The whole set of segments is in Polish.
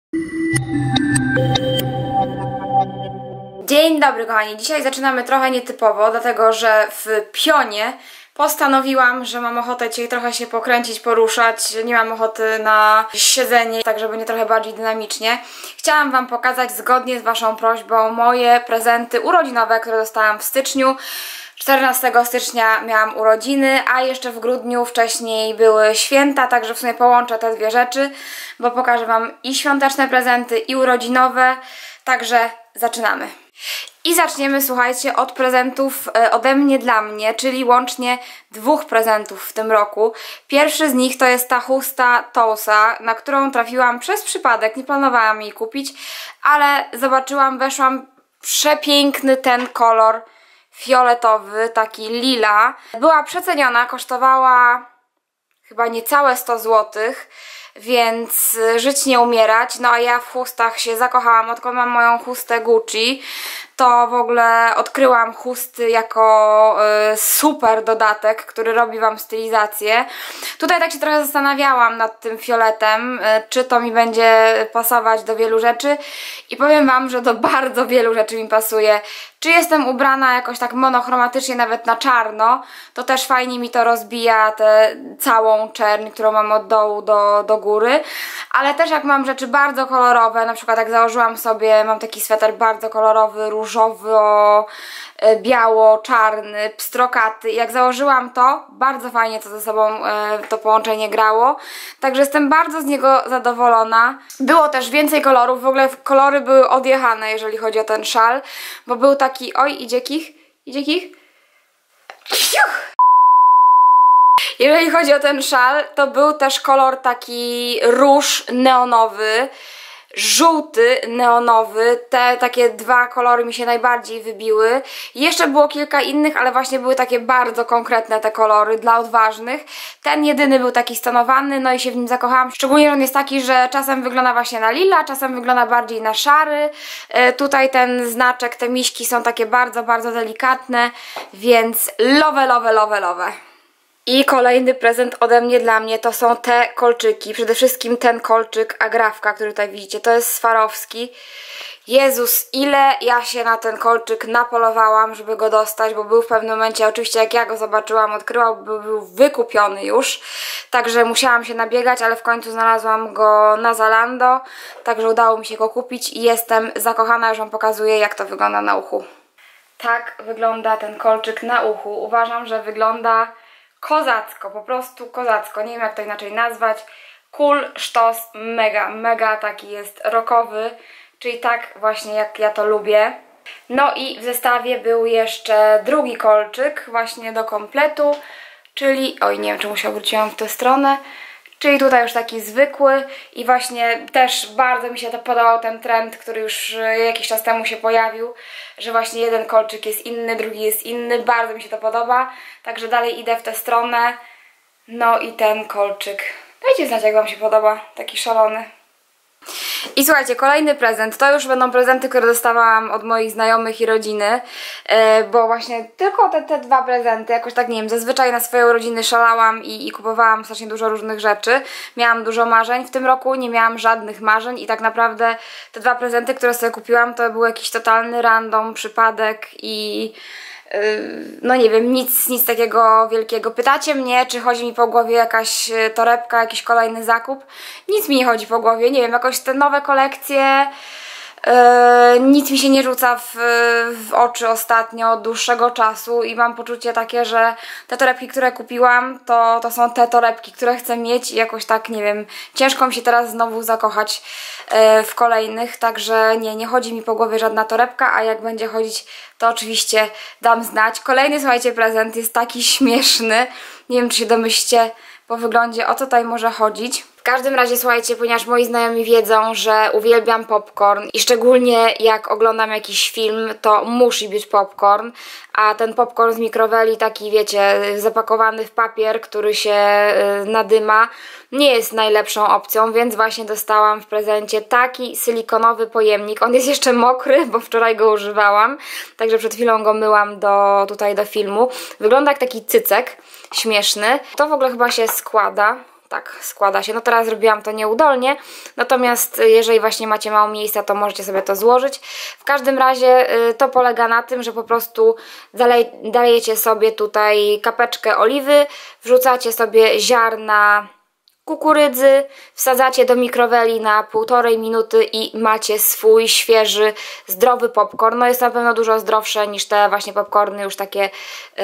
Dzień dobry kochani, dzisiaj zaczynamy trochę nietypowo, dlatego że w pionie postanowiłam, że mam ochotę dzisiaj trochę się pokręcić, poruszać, nie mam ochoty na siedzenie, tak żeby nie trochę bardziej dynamicznie. Chciałam wam pokazać zgodnie z waszą prośbą moje prezenty urodzinowe, które dostałam w styczniu. 14 stycznia miałam urodziny, a jeszcze w grudniu wcześniej były święta, także w sumie połączę te dwie rzeczy, bo pokażę wam i świąteczne prezenty, i urodzinowe, także zaczynamy. I zaczniemy, słuchajcie, od prezentów ode mnie dla mnie, czyli łącznie 2 prezentów w tym roku. Pierwszy z nich to jest ta chusta Tousa, na którą trafiłam przez przypadek, nie planowałam jej kupić, ale zobaczyłam, weszłam, przepiękny ten kolor fioletowy, taki lila. Była przeceniona, kosztowała chyba niecałe 100 zł, więc żyć nie umierać. No a ja w chustach się zakochałam, odkąd mam moją chustę Gucci, to w ogóle odkryłam chusty jako super dodatek, który robi wam stylizację. Tutaj tak się trochę zastanawiałam nad tym fioletem, czy to mi będzie pasować do wielu rzeczy i powiem wam, że do bardzo wielu rzeczy mi pasuje. Czy jestem ubrana jakoś tak monochromatycznie, nawet na czarno, to też fajnie mi to rozbija tę całą czerń, którą mam od dołu do góry, ale też jak mam rzeczy bardzo kolorowe, na przykład jak założyłam sobie, mam taki sweter bardzo kolorowy, różowo, biało-czarny, pstrokaty. Jak założyłam to, bardzo fajnie to ze sobą to połączenie grało. Także jestem bardzo z niego zadowolona. Było też więcej kolorów, w ogóle kolory były odjechane, jeżeli chodzi o ten szal, bo był taki, oj, idzie kich. Jeżeli chodzi o ten szal, to był też kolor taki róż neonowy, żółty neonowy. Te takie 2 kolory mi się najbardziej wybiły. Jeszcze było kilka innych, ale właśnie były takie bardzo konkretne te kolory dla odważnych. Ten jedyny był taki stonowany, no i się w nim zakochałam. Szczególnie, że on jest taki, że czasem wygląda właśnie na lila, czasem wygląda bardziej na szary. Tutaj ten znaczek, te miśki są takie bardzo, bardzo delikatne, więc love. I kolejny prezent ode mnie dla mnie to są te kolczyki. Przede wszystkim ten kolczyk agrafka, który tutaj widzicie. To jest Swarowski. Jezus, ile ja się na ten kolczyk napolowałam, żeby go dostać, bo był w pewnym momencie, oczywiście jak ja go zobaczyłam, odkryłam, był wykupiony już. Także musiałam się nabiegać, ale w końcu znalazłam go na Zalando. Także udało mi się go kupić i jestem zakochana. Już wam pokazuję, jak to wygląda na uchu. Tak wygląda ten kolczyk na uchu. Uważam, że wygląda kozacko, po prostu kozacko, nie wiem jak to inaczej nazwać. Cool, sztos, mega taki jest rockowy, czyli tak właśnie jak ja to lubię. No i w zestawie był jeszcze drugi kolczyk właśnie do kompletu, czyli, oj nie wiem czemu się obróciłam w tę stronę, czyli tutaj już taki zwykły i właśnie też bardzo mi się to podobał ten trend, który już jakiś czas temu się pojawił, że właśnie jeden kolczyk jest inny, drugi jest inny, bardzo mi się to podoba, także dalej idę w tę stronę. No i ten kolczyk, dajcie znać jak wam się podoba, taki szalony. I słuchajcie, kolejny prezent, to już będą prezenty, które dostawałam od moich znajomych i rodziny, bo właśnie tylko te 2 prezenty, jakoś tak nie wiem, zazwyczaj na swoje urodziny szalałam i kupowałam strasznie dużo różnych rzeczy, miałam dużo marzeń, w tym roku nie miałam żadnych marzeń i tak naprawdę te 2 prezenty, które sobie kupiłam, to był jakiś totalny random, przypadek i no nie wiem, nic takiego wielkiego. Pytacie mnie, czy chodzi mi po głowie jakaś torebka, jakiś kolejny zakup? Nic mi nie chodzi po głowie, nie wiem, jakoś te nowe kolekcje, nic mi się nie rzuca w oczy ostatnio od dłuższego czasu i mam poczucie takie, że te torebki, które kupiłam, to są te torebki, które chcę mieć i jakoś tak, nie wiem, ciężko mi się teraz znowu zakochać w kolejnych, także nie chodzi mi po głowie żadna torebka, a jak będzie chodzić, to oczywiście dam znać. Kolejny, słuchajcie, prezent jest taki śmieszny, nie wiem, czy się domyślicie po wyglądzie, o co tutaj może chodzić. W każdym razie, słuchajcie, ponieważ moi znajomi wiedzą, że uwielbiam popcorn i szczególnie jak oglądam jakiś film, to musi być popcorn, a ten popcorn z mikroweli, taki wiecie, zapakowany w papier, który się nadyma, nie jest najlepszą opcją, więc właśnie dostałam w prezencie taki silikonowy pojemnik. On jest jeszcze mokry, bo wczoraj go używałam, także przed chwilą go myłam tutaj do filmu. Wygląda jak taki cycek śmieszny. To w ogóle chyba się składa. tak składa się. No teraz zrobiłam to nieudolnie, natomiast jeżeli właśnie macie mało miejsca, to możecie sobie to złożyć. W każdym razie to polega na tym, że po prostu dalejecie sobie tutaj kapeczkę oliwy, wrzucacie sobie ziarna kukurydzy, wsadzacie do mikroweli na 1,5 minuty i macie swój świeży, zdrowy popcorn. No jest na pewno dużo zdrowsze niż te właśnie popcorny już takie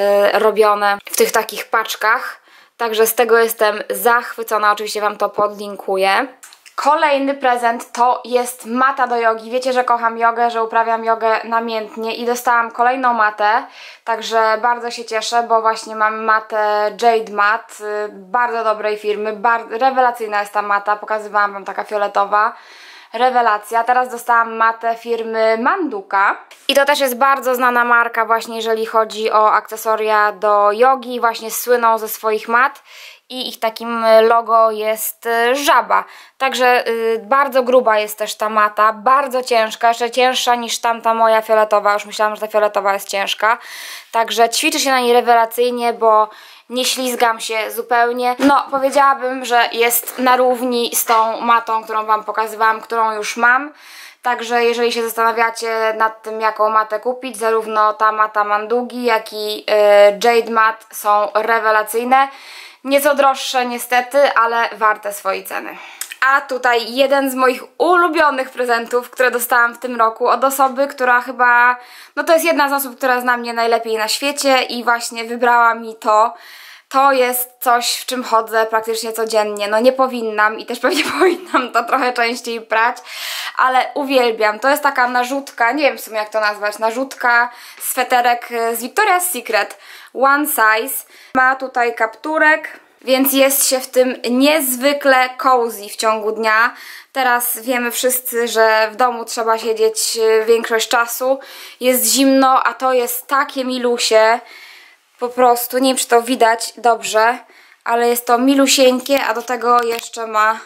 robione w tych takich paczkach. Także z tego jestem zachwycona, oczywiście Wam to podlinkuję. Kolejny prezent to jest mata do jogi. Wiecie, że kocham jogę, że uprawiam jogę namiętnie i dostałam kolejną matę, także bardzo się cieszę, bo właśnie mam matę Jade Mat, bardzo dobrej firmy, rewelacyjna jest ta mata, pokazywałam Wam, taka fioletowa. Rewelacja. Teraz dostałam matę firmy Manduka i to też jest bardzo znana marka właśnie jeżeli chodzi o akcesoria do jogi, właśnie słyną ze swoich mat i ich takim logo jest żaba. Także bardzo gruba jest też ta mata, bardzo ciężka, jeszcze cięższa niż tamta moja fioletowa, już myślałam, że ta fioletowa jest ciężka. Także ćwiczy się na niej rewelacyjnie, bo nie ślizgam się zupełnie. No, powiedziałabym, że jest na równi z tą matą, którą Wam pokazywałam, którą już mam. Także jeżeli się zastanawiacie nad tym, jaką matę kupić, zarówno ta mata Mandugi, jak i Jade Mat są rewelacyjne. Nieco droższe niestety, ale warte swojej ceny. A tutaj jeden z moich ulubionych prezentów, które dostałam w tym roku od osoby, która chyba, no to jest jedna z osób, która zna mnie najlepiej na świecie i właśnie wybrała mi to. To jest coś, w czym chodzę praktycznie codziennie. No nie powinnam i też pewnie powinnam to trochę częściej prać, ale uwielbiam. To jest taka narzutka, nie wiem w sumie jak to nazwać, narzutka, sweterek z Victoria's Secret One Size. Ma tutaj kapturek, więc jest się w tym niezwykle cozy w ciągu dnia. Teraz wiemy wszyscy, że w domu trzeba siedzieć większość czasu. Jest zimno, a to jest takie milusie. Po prostu, nie wiem czy to widać dobrze, ale jest to milusieńkie, a do tego jeszcze ma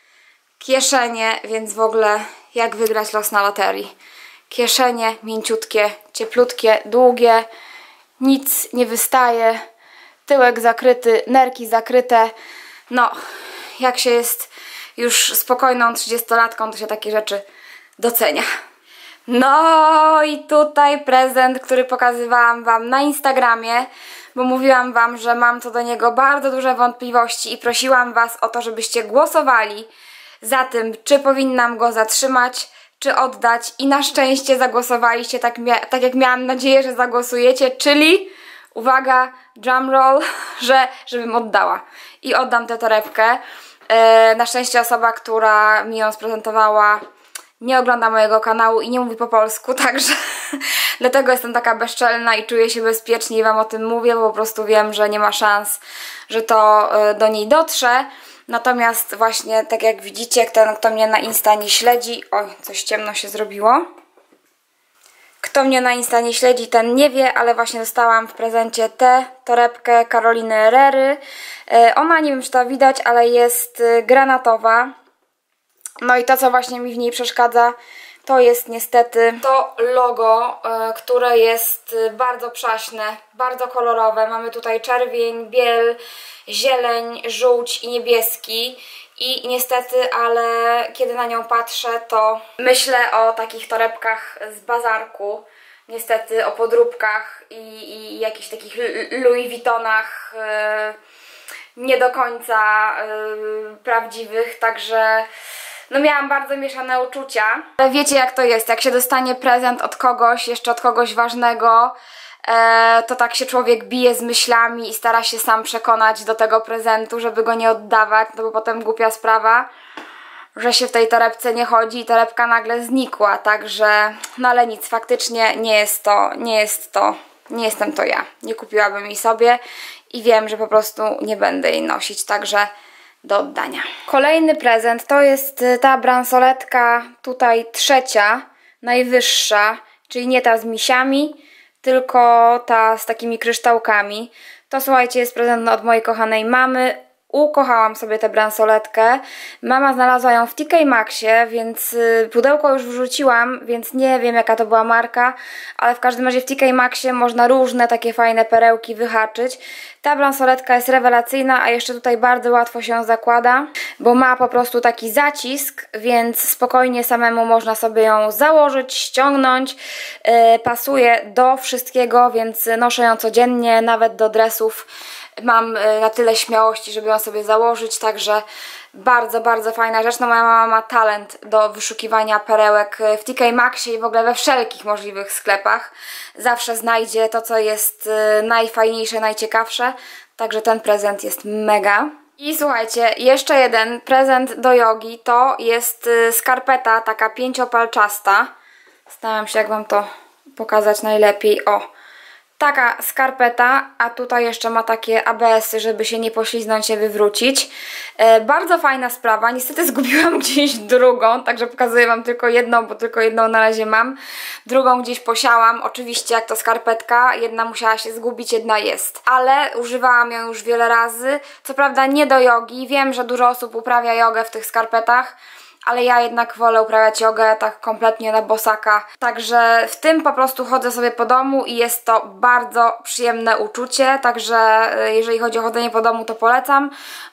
kieszenie, więc w ogóle jak wygrać los na loterii. Kieszenie mięciutkie, cieplutkie, długie, nic nie wystaje, tyłek zakryty, nerki zakryte. No, jak się jest już spokojną 30-latką, to się takie rzeczy docenia. No i tutaj prezent, który pokazywałam Wam na Instagramie, bo mówiłam Wam, że mam co do niego bardzo duże wątpliwości i prosiłam Was o to, żebyście głosowali za tym, czy powinnam go zatrzymać, czy oddać i na szczęście zagłosowaliście tak jak miałam nadzieję, że zagłosujecie, czyli, uwaga, drumroll, żebym oddała i oddam tę torebkę. Na szczęście osoba, która mi ją sprezentowała, nie ogląda mojego kanału i nie mówi po polsku, także dlatego jestem taka bezczelna i czuję się bezpiecznie i Wam o tym mówię, bo po prostu wiem, że nie ma szans, że to do niej dotrze. Natomiast właśnie, tak jak widzicie, kto mnie na Insta nie śledzi... Oj, coś ciemno się zrobiło. Kto mnie na Insta nie śledzi, ten nie wie, ale właśnie dostałam w prezencie tę torebkę Caroliny Herrery. Ona, nie wiem czy to widać, ale jest granatowa. No i to, co właśnie mi w niej przeszkadza, to jest niestety to logo, które jest bardzo przaśne, bardzo kolorowe. Mamy tutaj czerwień, biel, zieleń, żółć i niebieski. I niestety, ale kiedy na nią patrzę, to myślę o takich torebkach z bazarku. Niestety o podróbkach i jakichś takich Louis Vuittonach nie do końca prawdziwych, także... No miałam bardzo mieszane uczucia, ale wiecie jak to jest, jak się dostanie prezent od kogoś, jeszcze od kogoś ważnego, to tak się człowiek bije z myślami i stara się sam przekonać do tego prezentu, żeby go nie oddawać, no bo potem głupia sprawa, że się w tej torebce nie chodzi i torebka nagle znikła, także, no ale nic, faktycznie nie jestem to ja, nie kupiłabym jej sobie i wiem, że po prostu nie będę jej nosić, także do oddania. Kolejny prezent to jest ta bransoletka tutaj trzecia, najwyższa, czyli nie ta z misiami, tylko ta z takimi kryształkami. To słuchajcie, jest prezent od mojej kochanej mamy. Ukochałam sobie tę bransoletkę. Mama znalazła ją w TK Maxxie, więc pudełko już wrzuciłam, więc nie wiem jaka to była marka, ale w każdym razie w TK Maxxie można różne takie fajne perełki wyhaczyć. Ta bransoletka jest rewelacyjna, a jeszcze tutaj bardzo łatwo się zakłada, bo ma po prostu taki zacisk, więc spokojnie samemu można sobie ją założyć, ściągnąć. Pasuje do wszystkiego, więc noszę ją codziennie, nawet do dresów. Mam na tyle śmiałości, żeby ją sobie założyć, także bardzo, bardzo fajna rzecz. No moja mama ma talent do wyszukiwania perełek w TK Maxxie i w ogóle we wszelkich możliwych sklepach. Zawsze znajdzie to, co jest najfajniejsze, najciekawsze, także ten prezent jest mega. I słuchajcie, jeszcze jeden prezent do jogi, to jest skarpeta taka 5-palczasta. Staram się, jak wam to pokazać najlepiej. O! Taka skarpeta, a tutaj jeszcze ma takie ABS-y, żeby się nie pośliznąć, nie wywrócić. Bardzo fajna sprawa. Niestety zgubiłam gdzieś drugą, także pokazuję wam tylko jedną, bo tylko jedną na razie mam. Drugą gdzieś posiałam, oczywiście jak to skarpetka. Jedna musiała się zgubić, jedna jest. Ale używałam ją już wiele razy. Co prawda nie do jogi. Wiem, że dużo osób uprawia jogę w tych skarpetach, ale ja jednak wolę uprawiać jogę tak kompletnie na bosaka. Także w tym po prostu chodzę sobie po domu i jest to bardzo przyjemne uczucie, także jeżeli chodzi o chodzenie po domu, to polecam.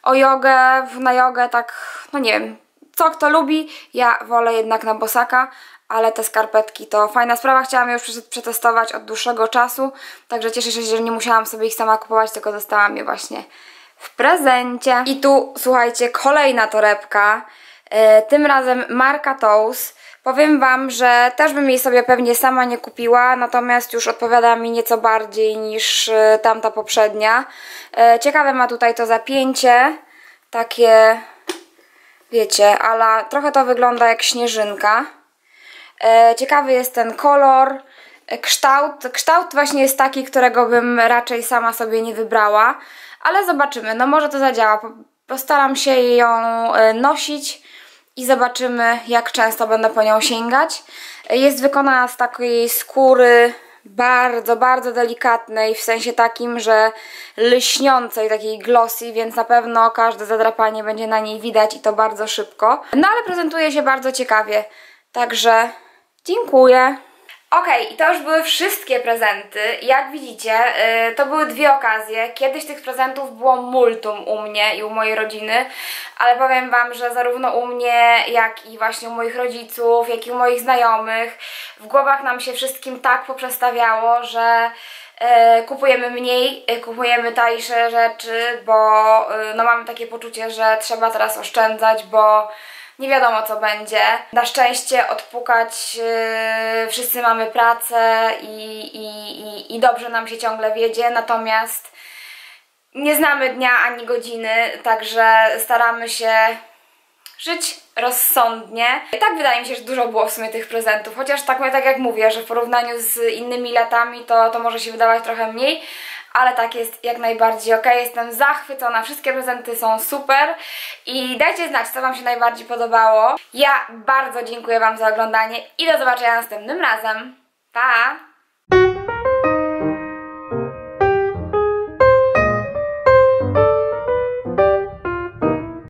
Na jogę tak, no nie wiem, co kto lubi, ja wolę jednak na bosaka, ale te skarpetki to fajna sprawa. Chciałam je już przetestować od dłuższego czasu, także cieszę się, że nie musiałam sobie ich sama kupować, tylko dostałam je właśnie w prezencie. I tu, słuchajcie, kolejna torebka. Tym razem marka Toes. Powiem wam, że też bym jej sobie pewnie sama nie kupiła, natomiast już odpowiada mi nieco bardziej niż tamta poprzednia. Ciekawe ma tutaj to zapięcie, takie, wiecie, ale trochę to wygląda jak śnieżynka. Ciekawy jest ten kolor, kształt właśnie jest taki, którego bym raczej sama sobie nie wybrała, ale zobaczymy, no może to zadziała. Postaram się ją nosić i zobaczymy, jak często będę po nią sięgać. Jest wykonana z takiej skóry bardzo, bardzo delikatnej, w sensie takim, że lśniącej, takiej glossy, więc na pewno każde zadrapanie będzie na niej widać i to bardzo szybko. No ale prezentuje się bardzo ciekawie, także dziękuję. Okej, i to już były wszystkie prezenty. Jak widzicie, to były dwie okazje. Kiedyś tych prezentów było multum u mnie i u mojej rodziny, ale powiem wam, że zarówno u mnie, jak i właśnie u moich rodziców, jak i u moich znajomych, w głowach nam się wszystkim tak poprzestawiało, że kupujemy mniej, kupujemy tańsze rzeczy, bo no mamy takie poczucie, że trzeba teraz oszczędzać, bo nie wiadomo co będzie. Na szczęście odpukać wszyscy mamy pracę i dobrze nam się ciągle wiedzie, natomiast nie znamy dnia ani godziny, także staramy się żyć rozsądnie. I tak wydaje mi się, że dużo było w sumie tych prezentów, chociaż tak jak mówię, że w porównaniu z innymi latami to może się wydawać trochę mniej, ale tak jest jak najbardziej ok. Jestem zachwycona, wszystkie prezenty są super i dajcie znać, co wam się najbardziej podobało. Ja bardzo dziękuję wam za oglądanie i do zobaczenia następnym razem. Pa!